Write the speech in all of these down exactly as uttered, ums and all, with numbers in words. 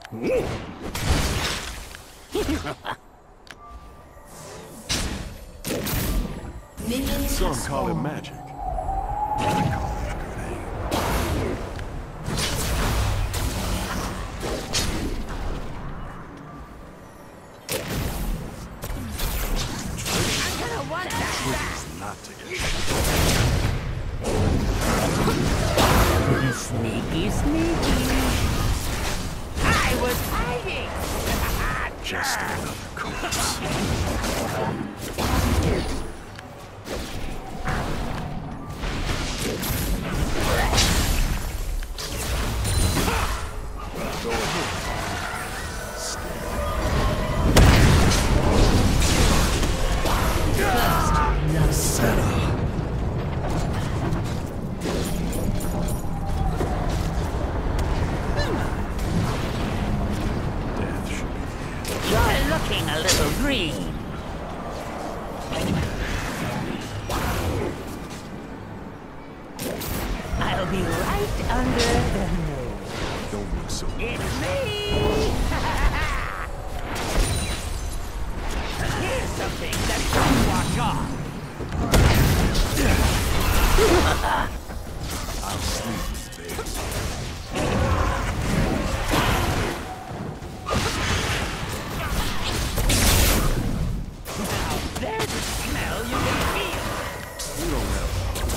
Some call it magic. I call it good aim. I'm gonna want that. Trick is not to get Sneaky, sneaky. I was hiding. just another corpse. Go ahead. Settle. Death should be You're looking a little green. I'll be right under the nose. Don't look so It's me! Here's something that don't wash off. I'll sleep with this. Now there's a smell you can feel. You don't have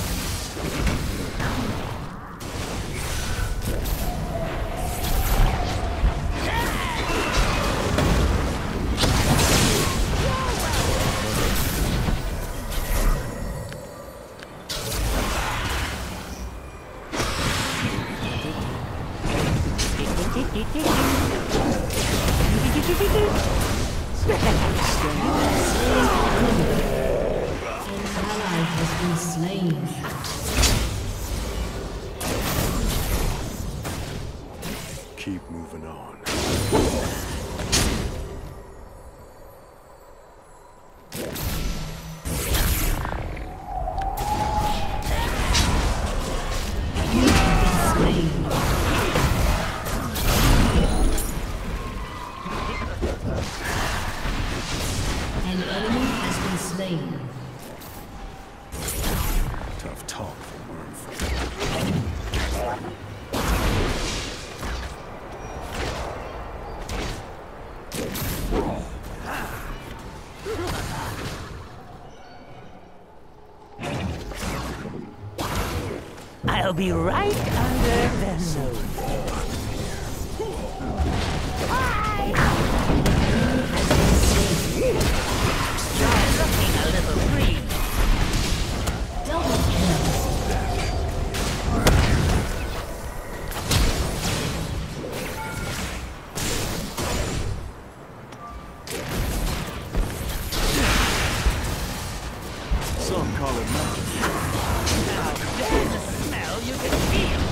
An ally has been slain. keep moving on. Slain. An enemy has been slain. Tough talk for Wormfoot. I'll be right under the nose. You're looking a little green. Double kill. Some call it magic. Now there's a smell you can feel.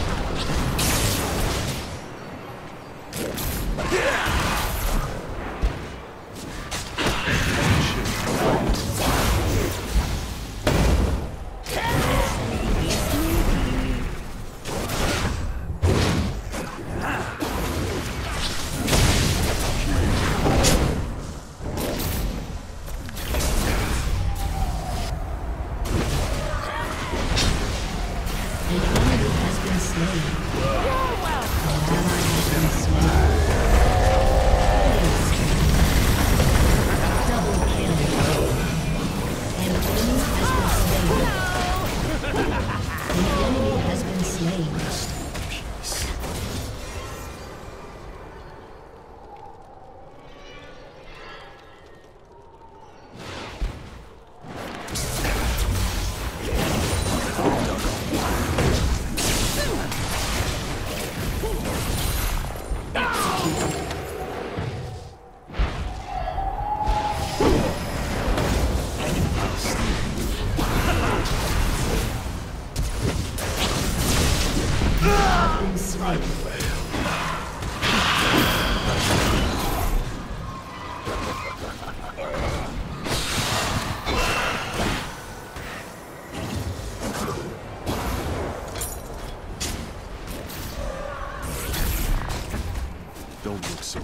An enemy has been slain. You're welcome. An ally has been slain. Double kill. An enemy has been slain. An enemy has been slain. Peace. Have been slain. Don't look so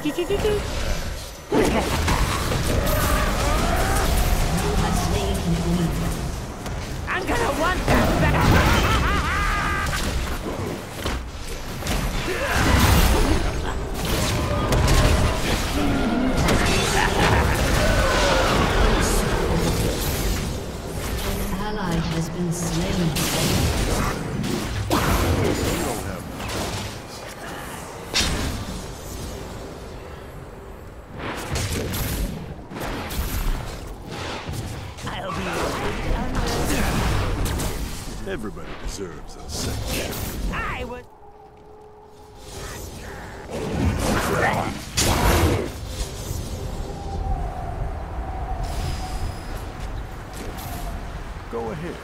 has slain an enemy. I'm gonna want that back. An ally has been slain. I'll be right under. Everybody deserves a second chance. I would. Go ahead.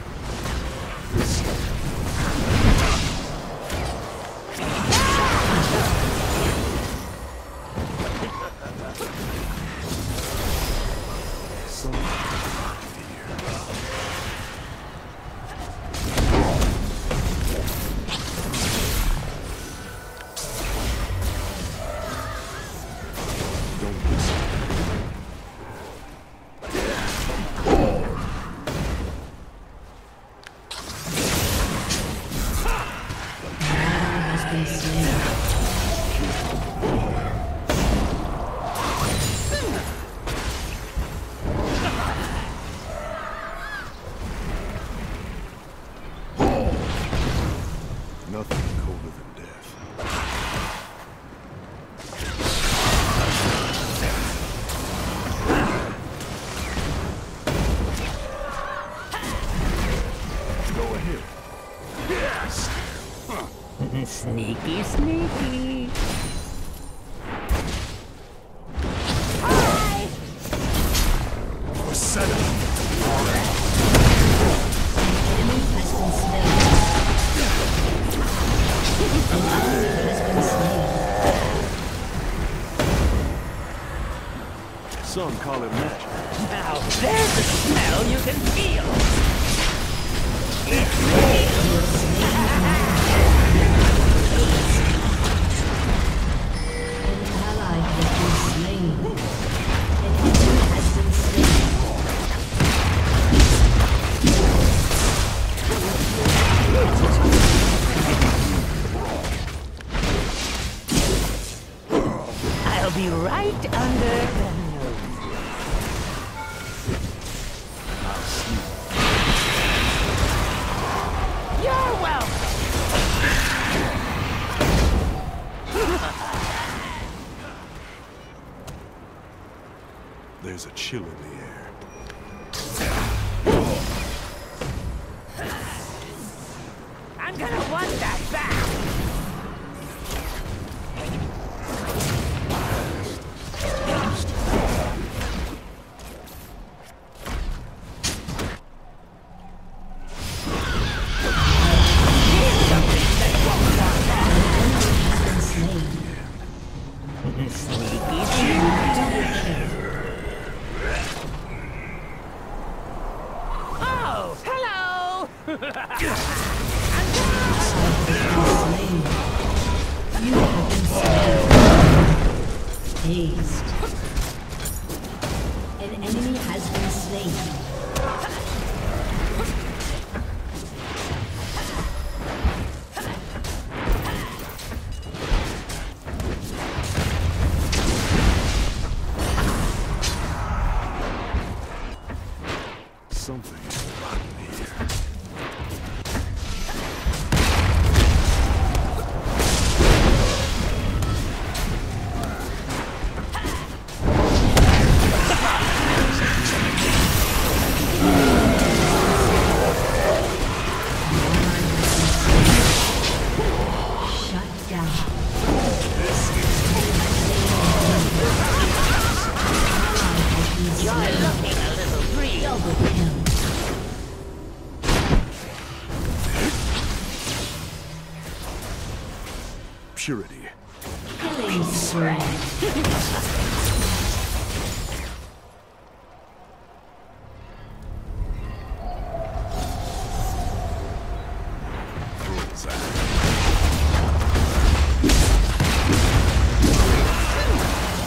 Nothing colder than death. Go ahead. Yes. Sneaky, sneaky. Hi! Set up. Enemy has been slain. An ally has been slain. Some call it magic. Now there's a smell you can feel. It's me. An ally has been slain. An enemy has been slain. I'll be right under the nose. I'll sleep. You're welcome. There's a chill in the air. I'm gonna want that back. Sneaky, sneaky. Oh, hello! Slain. You have been slain. Dazed. An enemy has been slain. Something is rotten here. Shut down. You're looking a little free. Double kill. Purity. Killing spree. Bullseye.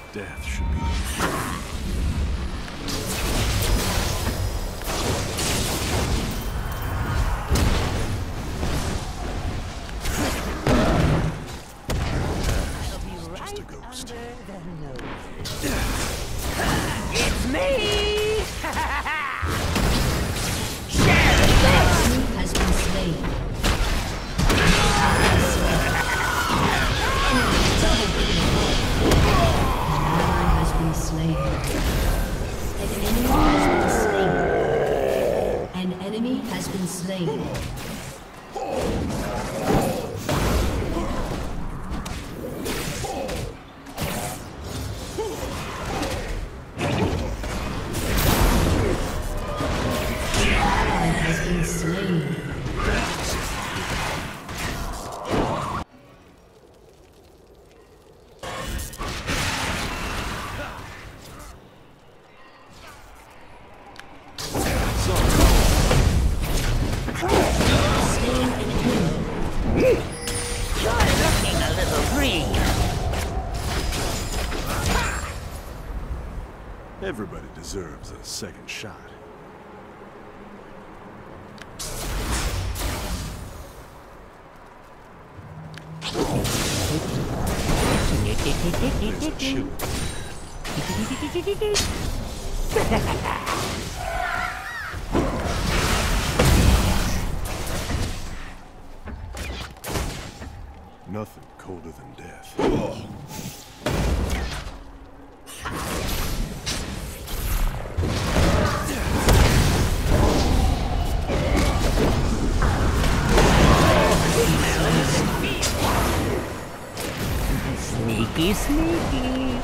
Death should be. I'll be right ghost. under the nose. It's me! Share this! Enemy has been slain. Slain. An enemy has been slain. An enemy has been slain. Ally has been slain. Everybody deserves a second shot. There's a chill. Nothing colder than death. Sneaky, sneaky.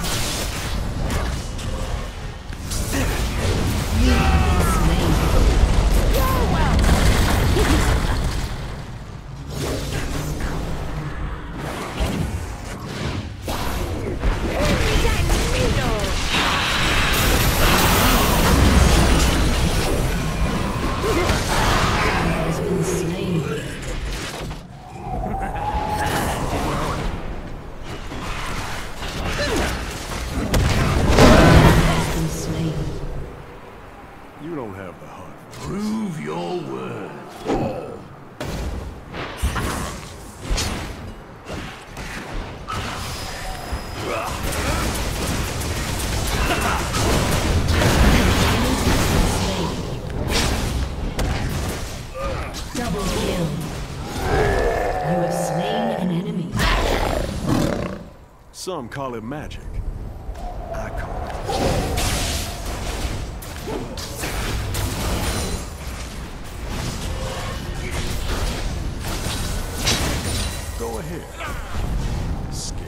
You don't have the heart. Prove your worth. Double kill. You have slain an enemy. Some call it magic. I call it. Go ahead. Scared.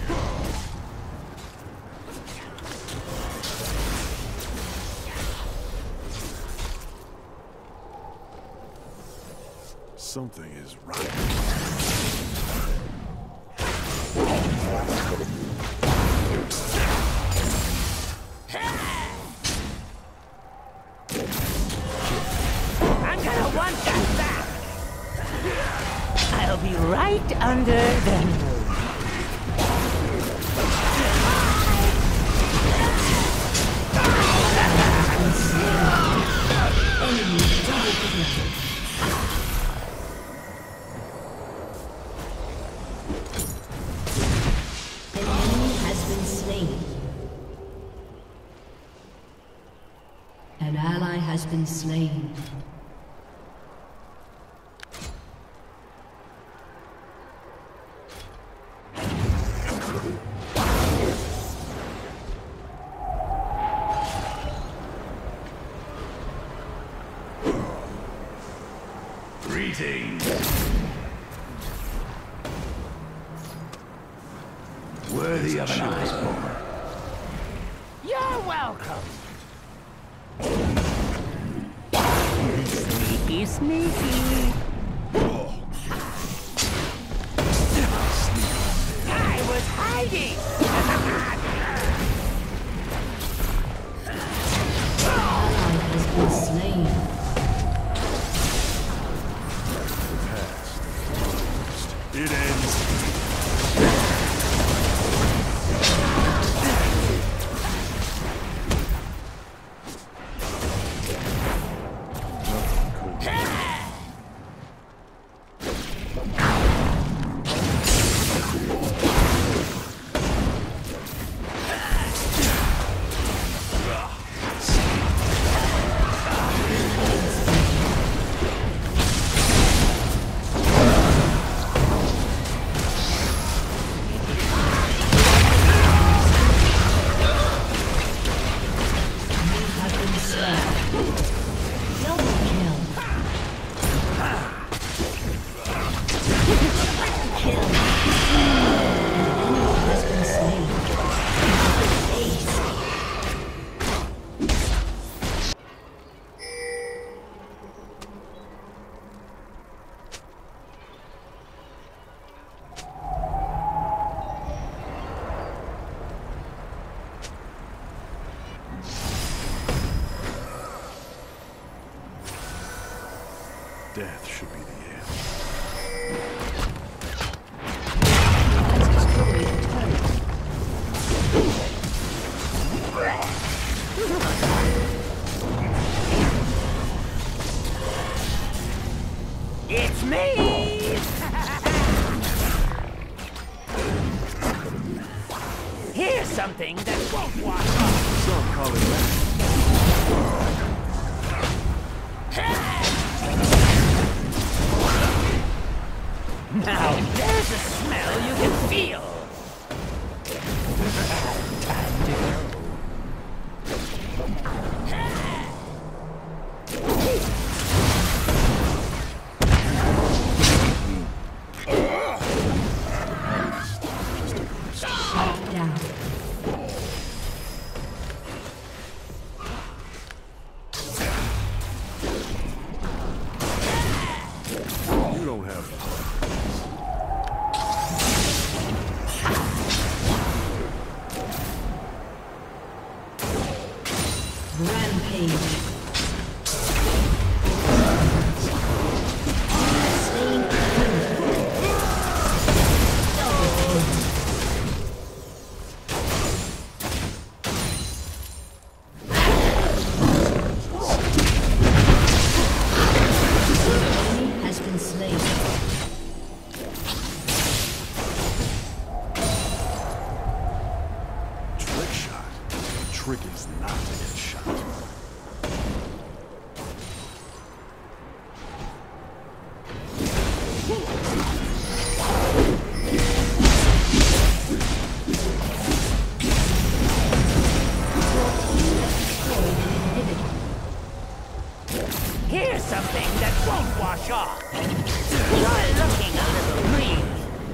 Something is right. I'm gonna want that back. I'll be right under the nose. An enemy has been slain. An ally has been slain. Greetings. Worthy of an iceborne. You're welcome. Sneaky, sneaky. I was hiding. Ally has been slain. It ends. Death should be the end. Has destroyed a turret. It's me! Here's something that won't wash off. Some call it magic. Now there's a smell you can feel. Time to go. Shut down. You don't have Rampage. Slain enemy. Double kill. Enemy has been slain. trick shot. The trick is not to get shot. Here's something that won't wash off. You're looking a little green.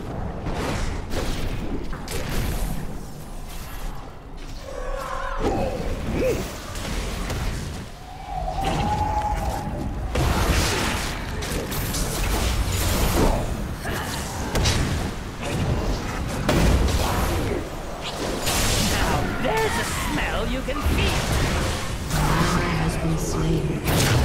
Now there's a smell you can feel. Has been slain.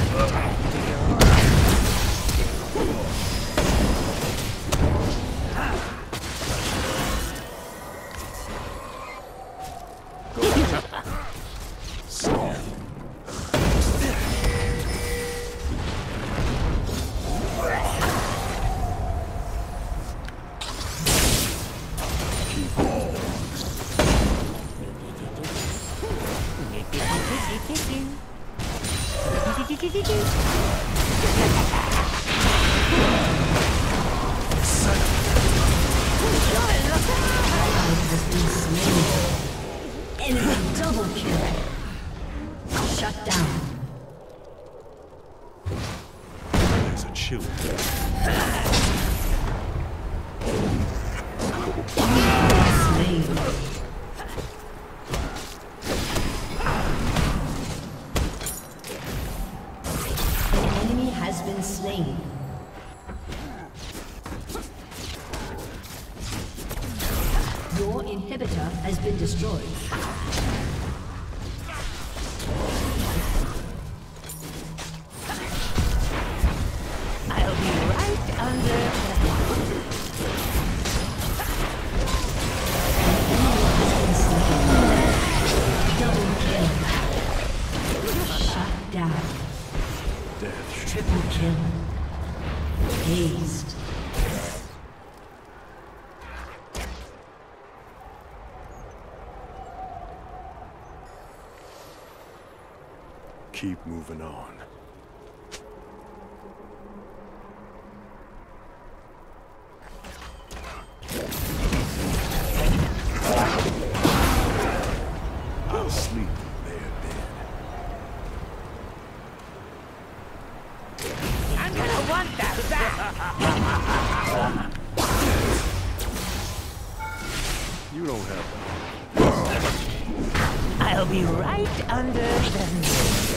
Has been slain. Enemy double kill. Shut down. There's a chill. Slain. An enemy has been slain. Your inhibitor has been destroyed. I'll be right under the Double kill. Shut down. Death should Triple kill. Hazed. keep moving on. I'll sleep when they're dead. I'm gonna want that back! You don't have that. I'll be right under the...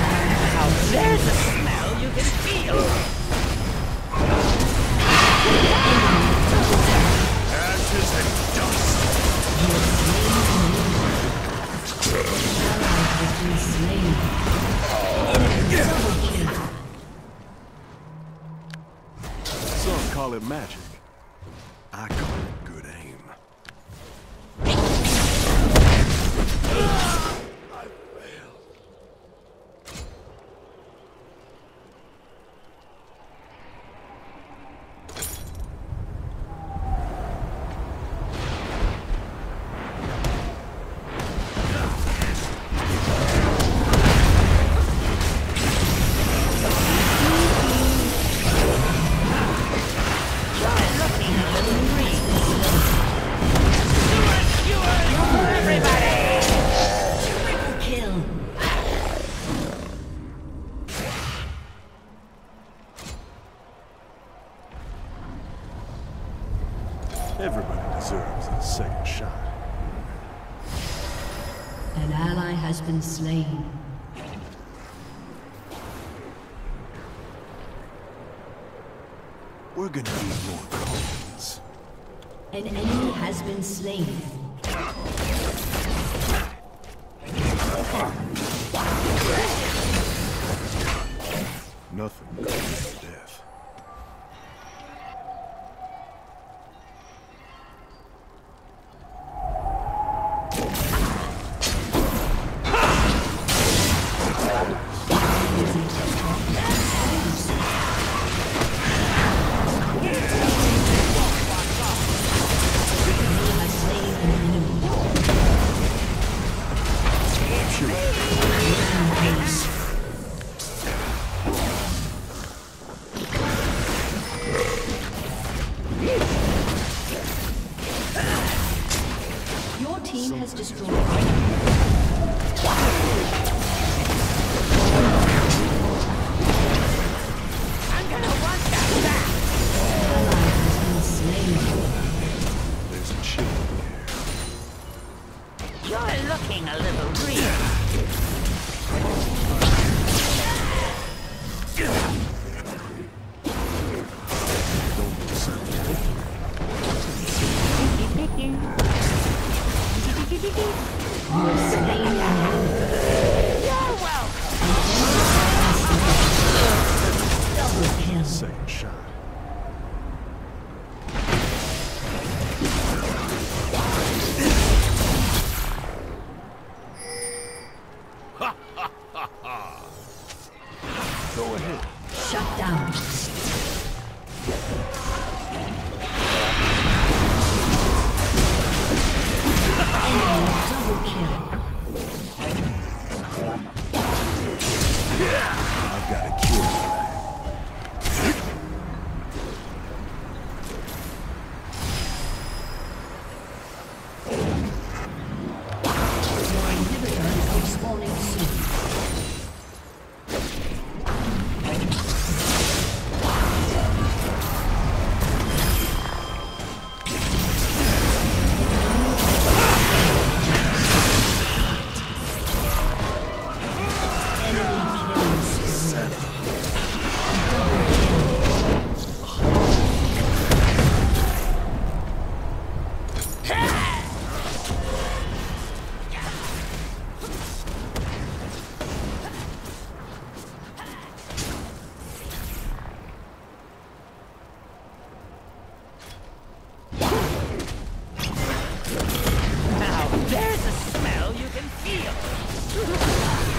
Now there's a smell you can feel! slain. Enemy double kill. Some call it magic. I call it good aim. I failed. Everybody deserves a second shot. An ally has been slain. We're gonna need more coins. An enemy has been slain. Nothing comes to death. Your team has destroyed. I'm gonna want that back. Ally has been slain. There's a chill in the air. You're looking a little green. Don't listen. You are slain an enemy. You're welcome. Double kill. Second shot. Go ahead. Shut down. Enemy double kill. I've got a cure for that. Your inhibitor is respawning soon. Now there's a smell you can feel.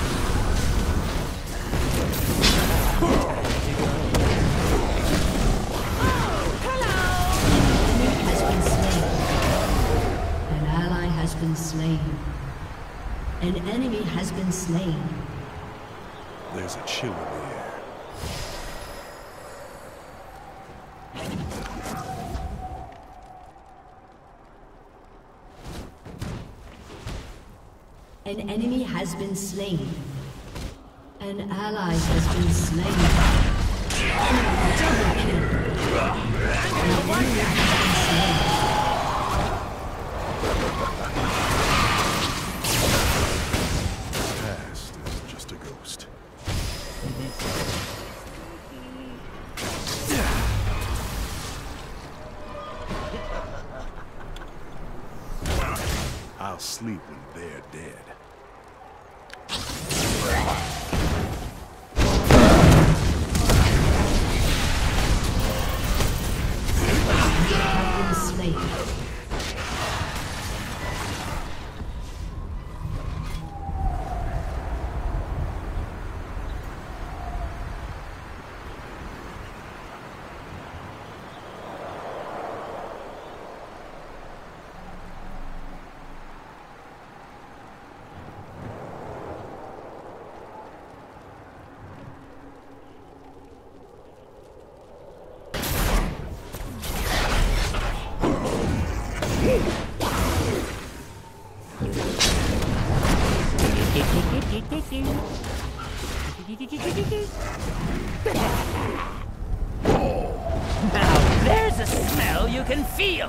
Has been slain. An ally has been slain. An enemy has been slain. There's a chill in the air. An enemy has been slain. An ally has been slain. Enemy double kill. An enemy has been slain. Past is just a ghost. I'll sleep when they're dead. Now there's a smell you can feel.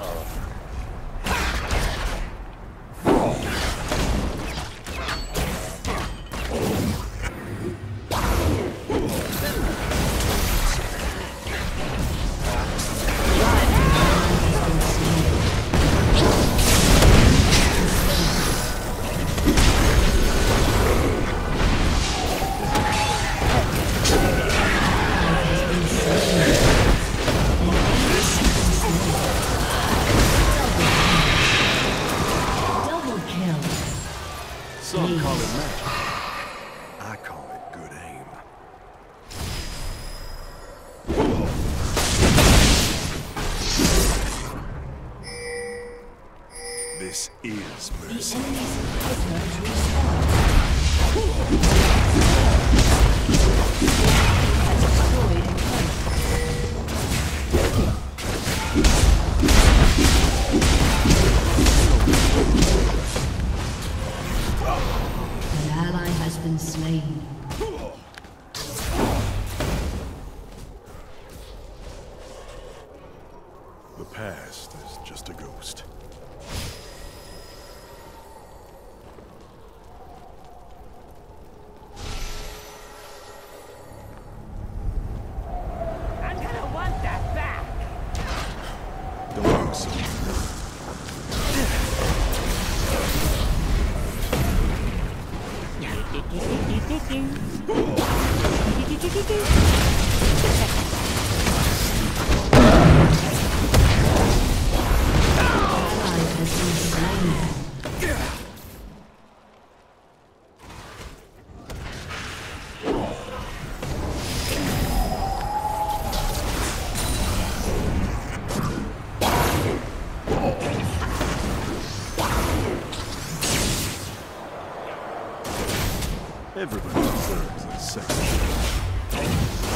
Some call it magic. I call it good aim. This is mercy. An ally has been slain. The past is just a ghost. I'm gonna want that back. Don't look so. Ally has been slain. Everybody deserves a second chance.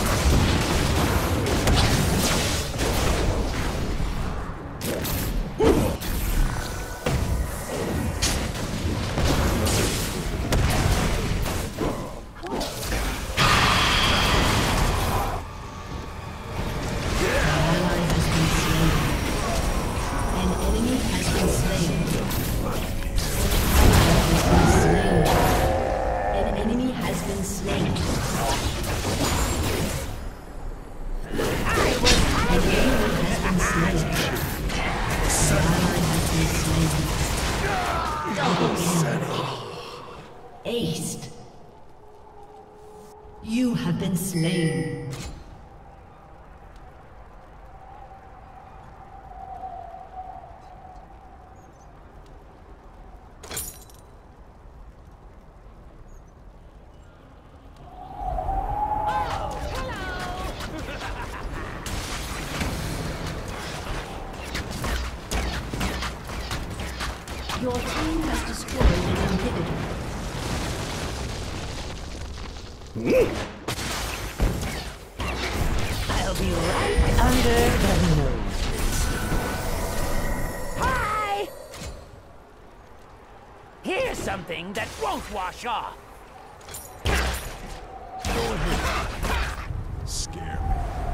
Ally has been slain. An enemy has been slain. An enemy has been slain. An enemy has been slain. An ally has been slain. Double kill. Aced. You have been slain. Your team has destroyed an inhibitor. I'll be right under the nose. Hi! Here's something that won't wash off. Go ahead. Scare me.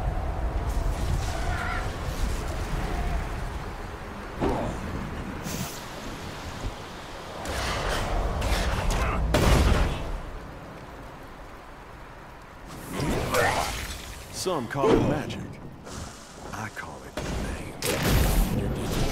Some call it magic. I call it name.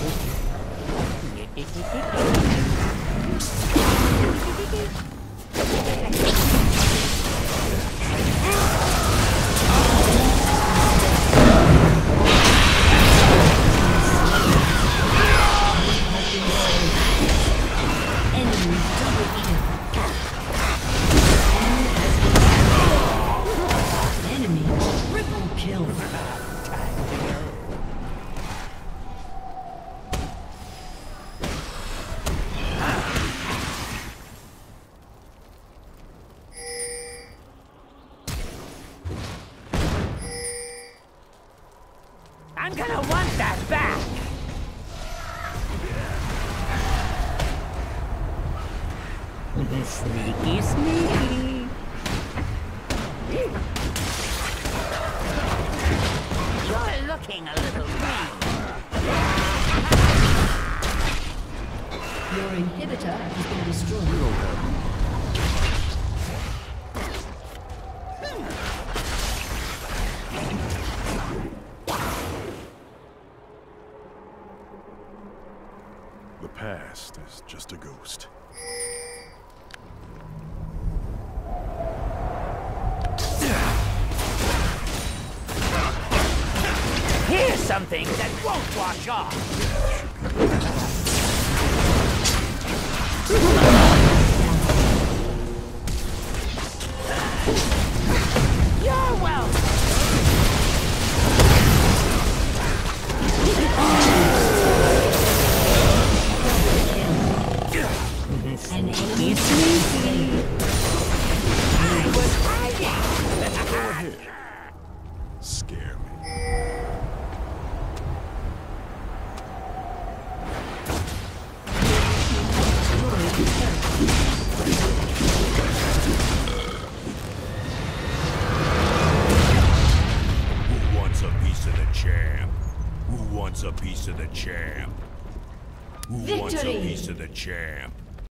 Enemy double kill. Enemy triple kill. I'm gonna want that back. Sneaky, sneaky. You're looking a little green. Your inhibitor has been destroyed. The past is just a ghost. Here's something that won't wash off. You're welcome. An enemy Sneaky, sneaky. I was hiding. Go ahead. Scare me. Who wants a piece of the champ? Who wants a piece of the champ? Who wants a Victory! piece of the champ?